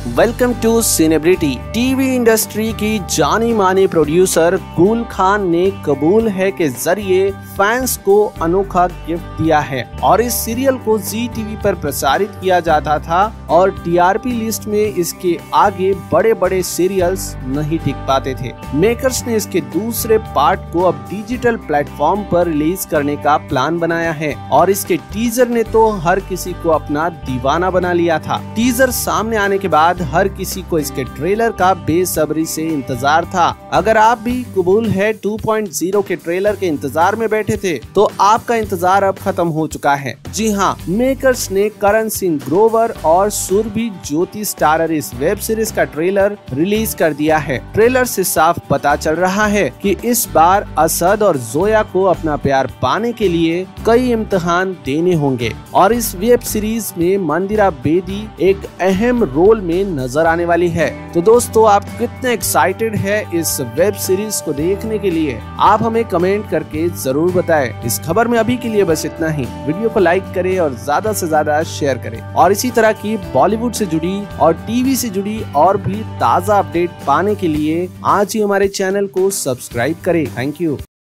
Welcome to Cinebrity. TV industry की जानी मानी प्रोड्यूसर गुल खान ने कबूल है के जरिए फैंस को अनोखा गिफ्ट दिया है और इस सीरियल को जी टीवी पर प्रसारित किया जाता था और टीआरपी लिस्ट में इसके आगे बड़े बड़े सीरियल्स नहीं टिक पाते थे। मेकर्स ने इसके दूसरे पार्ट को अब डिजिटल प्लेटफॉर्म पर रिलीज करने का प्लान बनाया है और इसके टीजर ने तो हर किसी को अपना दीवाना बना लिया था। टीजर सामने आने के बाद हर किसी को इसके ट्रेलर का बेसब्री से इंतजार था। अगर आप भी कबूल है 2.0 के ट्रेलर के इंतजार में बैठे थे तो आपका इंतजार अब खत्म हो चुका है। जी हाँ, मेकर्स ने करण सिंह ग्रोवर और सुरभि ज्योति स्टारर इस वेब सीरीज का ट्रेलर रिलीज कर दिया है। ट्रेलर से साफ पता चल रहा है कि इस बार असद और जोया को अपना प्यार पाने के लिए कई इम्तिहान देने होंगे और इस वेब सीरीज में मंदिरा बेदी एक अहम रोल में नजर आने वाली है। तो दोस्तों, आप कितने एक्साइटेड है इस वेब सीरीज को देखने के लिए? आप हमें कमेंट करके जरूर बताएं। इस खबर में अभी के लिए बस इतना ही। वीडियो को लाइक करें और ज्यादा से ज्यादा शेयर करें और इसी तरह की बॉलीवुड से जुड़ी और टीवी से जुड़ी और भी ताज़ा अपडेट पाने के लिए आज ही हमारे चैनल को सब्सक्राइब करें। Thank you.